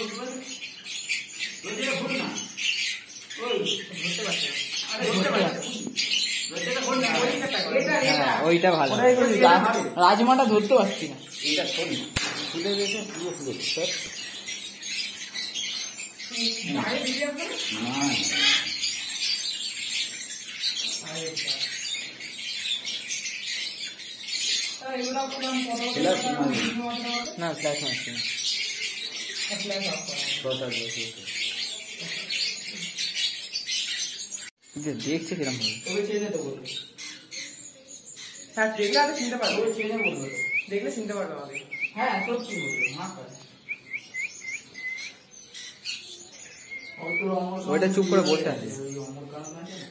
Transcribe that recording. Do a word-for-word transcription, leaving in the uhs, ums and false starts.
ওইটা ভালো, রাজমাটা ধরতে পারছি না। এটা খুলে দেখে পুরো ফুলে স্যার না ফ্ল্যাশ মারছি না। দেখছে কিরম ভাবে। হ্যাঁ দেখলে আগে চিনতে পারবো, চেনে বলবো, দেখলে চিনতে পারবো আগে। হ্যাঁ সত্যি ওইটা চুপ করে বসে আছে।